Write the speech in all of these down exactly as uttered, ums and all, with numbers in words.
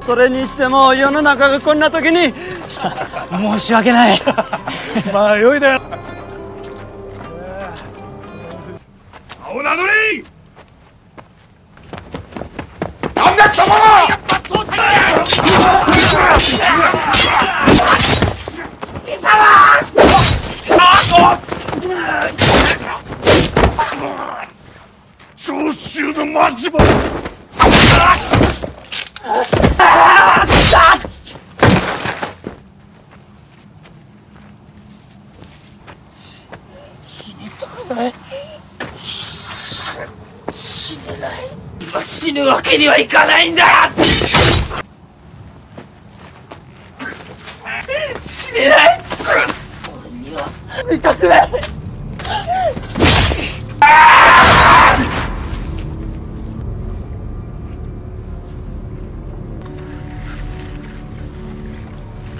それにしても世の中がこんな時に申し訳ない。 まあよいだよ。青名乗りなんだ貴様は。やっぱ父さんや貴様長州の待ち場。死にたくない。死ねない。今死ぬわけにはいかないんだ。死ねない。俺には死にたくない。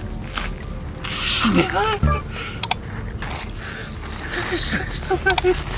死ねない。どうしよう人がいる。